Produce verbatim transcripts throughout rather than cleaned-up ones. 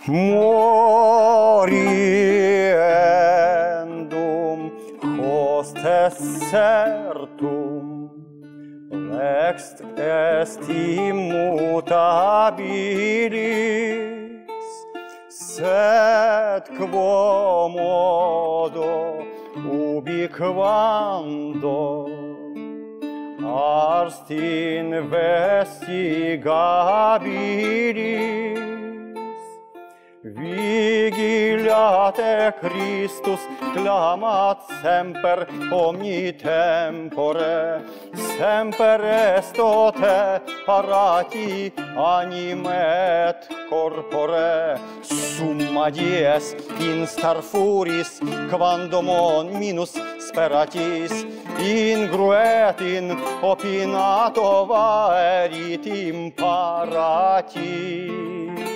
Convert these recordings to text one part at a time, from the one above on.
Moriendum host est certum, lex est immutabilis, sed quo modo ubi quando ars investigabilis, vigilate Christus clamat semper omni tempore, semper estote parati anime et corpore, summa dies instar furis quandomon minus speratis, ingruet in opinato vaerit imparatis.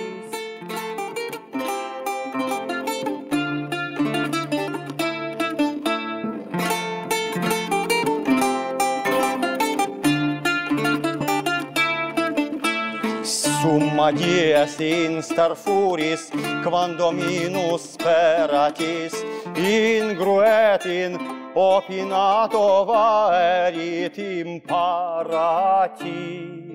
Summa dies instar furis quando minus speratis, ingruet in opinato vaerit imparatis.